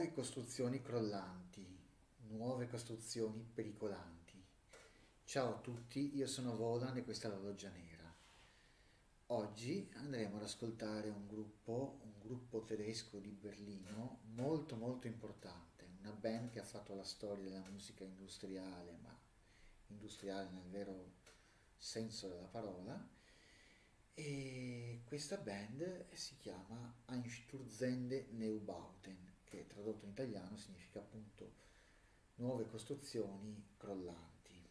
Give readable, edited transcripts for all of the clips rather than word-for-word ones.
Mai costruzioni crollanti, nuove costruzioni pericolanti. Ciao a tutti, io sono Volan e questa è la Loggia Nera. Oggi andremo ad ascoltare un gruppo tedesco di Berlino molto molto importante, una band che ha fatto la storia della musica industriale, ma industriale nel vero senso della parola. E questa band si chiama Einstürzende Neubauten, che tradotto in italiano significa appunto nuove costruzioni crollanti.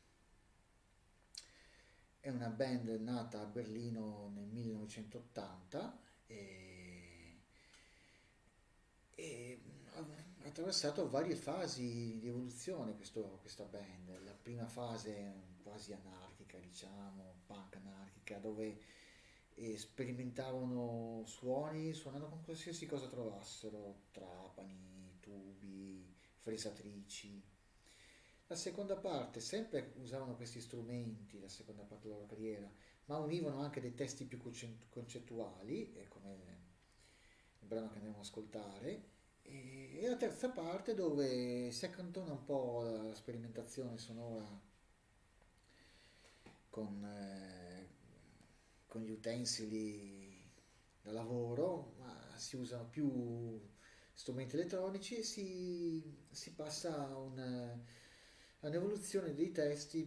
È una band nata a Berlino nel 1980 e ha attraversato varie fasi di evoluzione questa band. La prima fase quasi anarchica, diciamo, punk anarchica, dove sperimentavano suoni suonando con qualsiasi cosa trovassero, trapani, tubi, fresatrici. La seconda parte, sempre usavano questi strumenti, la seconda parte della loro carriera, ma univano anche dei testi più concettuali, come il brano che andiamo ad ascoltare, e la terza parte dove si accantona un po' la sperimentazione sonora con, eh, con gli utensili da lavoro, ma si usano più strumenti elettronici e si passa a un'evoluzione dei testi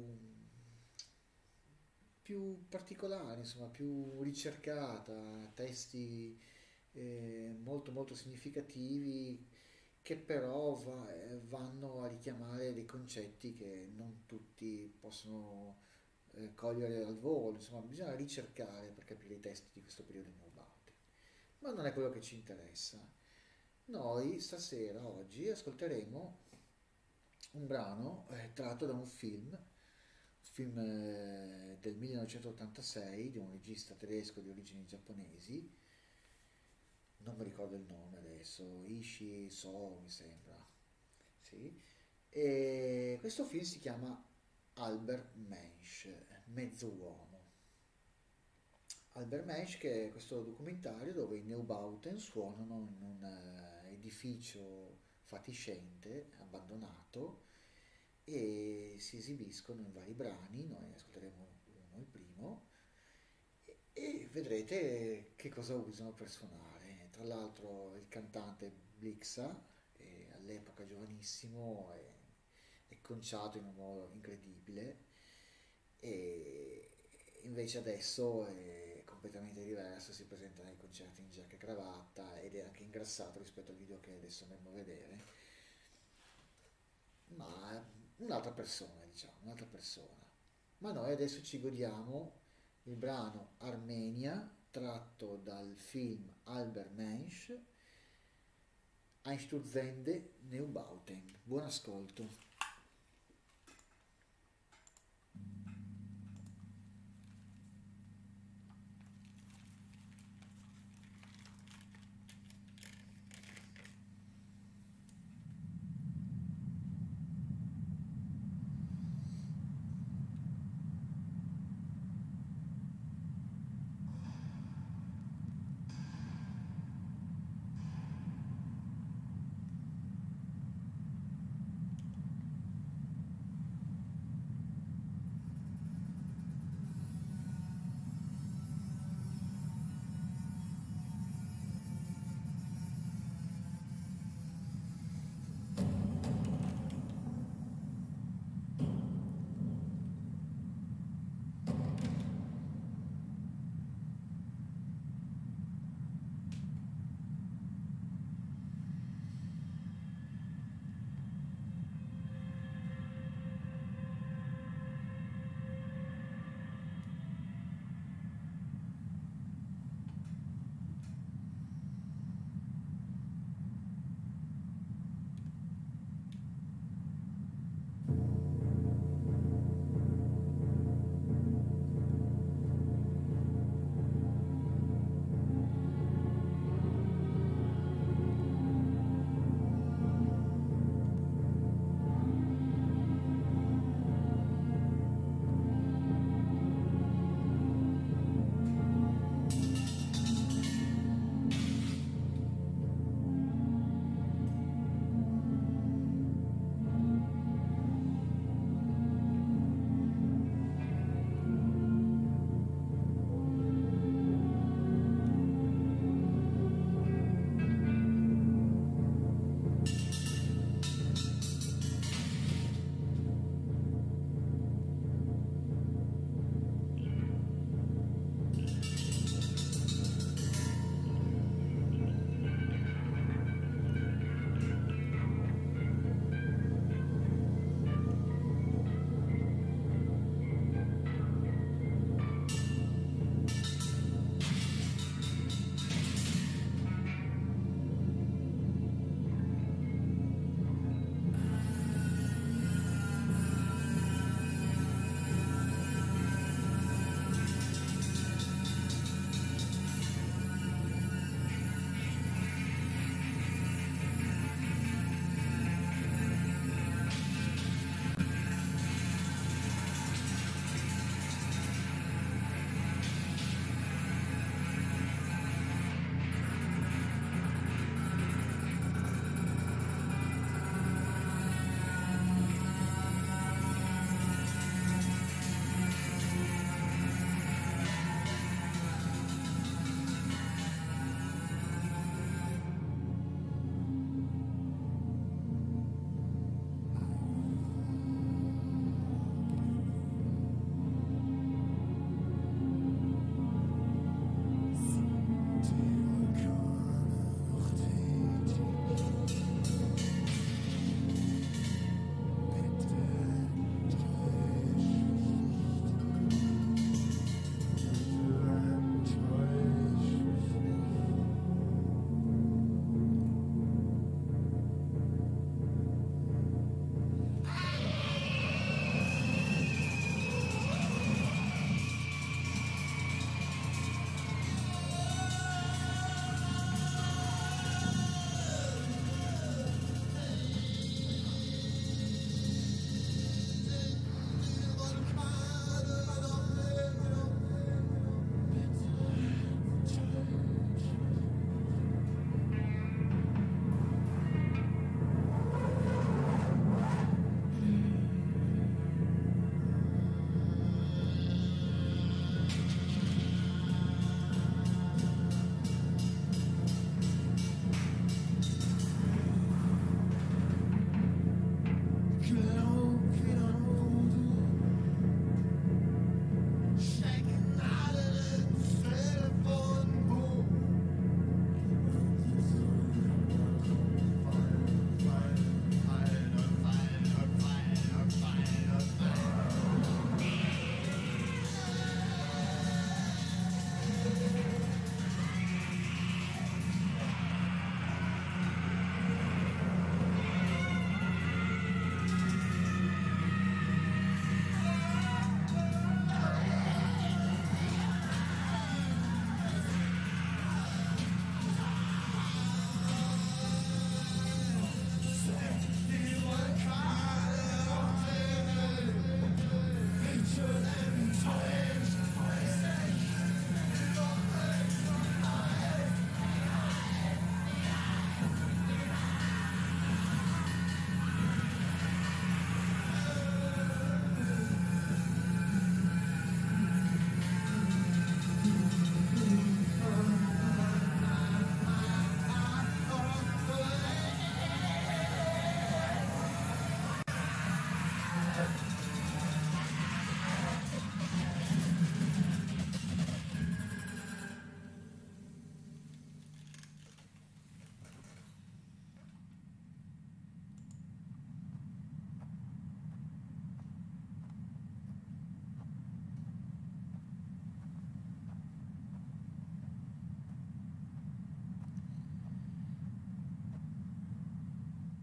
più particolari, insomma, più ricercata, testi molto molto significativi che però vanno a richiamare dei concetti che non tutti possono cogliere al volo, insomma, bisogna ricercare per capire i testi di questo periodo in Neobaute. Ma non è quello che ci interessa. Noi stasera, oggi, ascolteremo un brano tratto da un film del 1986 di un regista tedesco di origini giapponesi, non mi ricordo il nome adesso, Ishii So mi sembra, sì. E questo film si chiama Albert Mensch, Mezzo uomo. Albert Mensch, che è questo documentario dove i Neubauten suonano in un edificio fatiscente, abbandonato, e si esibiscono in vari brani. Noi ascolteremo uno, il primo, e vedrete che cosa usano per suonare. Tra l'altro il cantante Blixa, all'epoca giovanissimo, è conciato in un modo incredibile, e invece adesso è completamente diverso, si presenta nei concerti in giacca e cravatta ed è anche ingrassato rispetto al video che adesso andremo a vedere, ma è un'altra persona, diciamo, un'altra persona. Ma noi adesso ci godiamo il brano Armenia, tratto dal film Albert Mensch, Einstürzende Neubauten. Buon ascolto.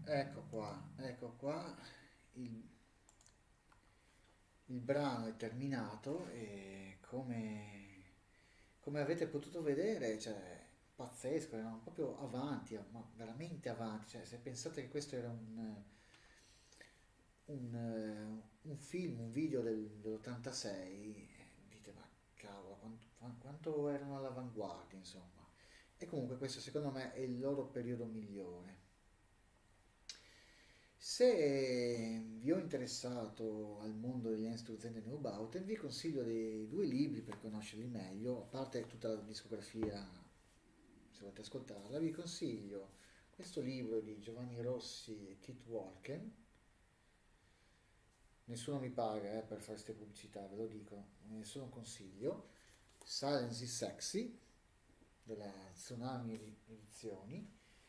ecco qua, il, il brano è terminato e come avete potuto vedere, cioè, pazzesco, erano proprio avanti, ma veramente avanti, cioè, se pensate che questo era un film, un video dell'86, dite, ma cavolo, quanto erano all'avanguardia, insomma. E comunque questo secondo me è il loro periodo migliore. Se vi ho interessato al mondo degli Einstürzende Neubauten, vi consiglio dei due libri per conoscerli meglio, a parte tutta la discografia, se volete ascoltarla, vi consiglio questo libro di Giovanni Rossi e Kit Walken. Nessuno mi paga per fare queste pubblicità, ve lo dico, nessuno consiglio. Silence is Sexy, della Tsunami Edizioni.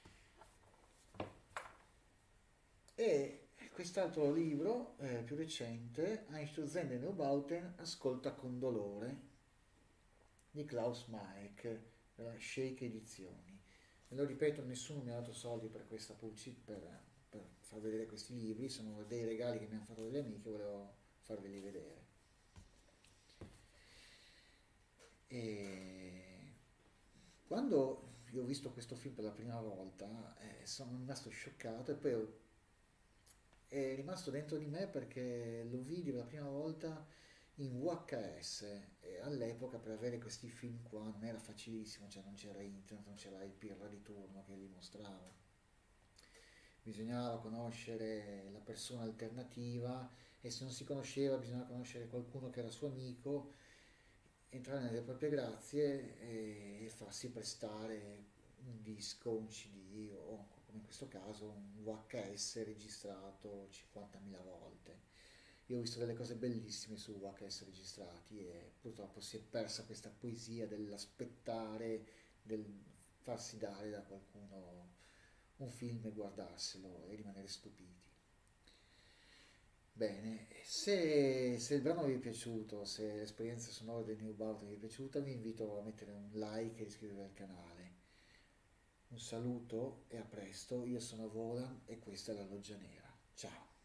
E quest'altro libro, più recente, Einstürzende Neubauten, Ascolta con dolore, di Klaus Maek, della Shake Edizioni. Ve lo ripeto, nessuno mi ha dato soldi per questa pubblicità, per far vedere questi libri, sono dei regali che mi hanno fatto delle amiche, volevo farveli vedere. E quando io ho visto questo film per la prima volta, sono rimasto scioccato e poi è rimasto dentro di me perché lo vidi per la prima volta in VHS e all'epoca per avere questi film qua non era facilissimo, cioè non c'era internet, non c'era il pirla di turno che li mostrava. Bisognava conoscere la persona alternativa e se non si conosceva bisognava conoscere qualcuno che era suo amico, entrare nelle proprie grazie e farsi prestare un disco, un CD o come in questo caso un VHS registrato 50.000 volte. Io ho visto delle cose bellissime su VHS registrati e purtroppo si è persa questa poesia dell'aspettare, del farsi dare da qualcuno un film e guardarselo e rimanere stupiti. Bene, se il brano vi è piaciuto, se l'esperienza sonora del New Bauta vi è piaciuta, vi invito a mettere un like e iscrivervi al canale. Un saluto e a presto, io sono Volan e questa è la Loggia Nera. Ciao!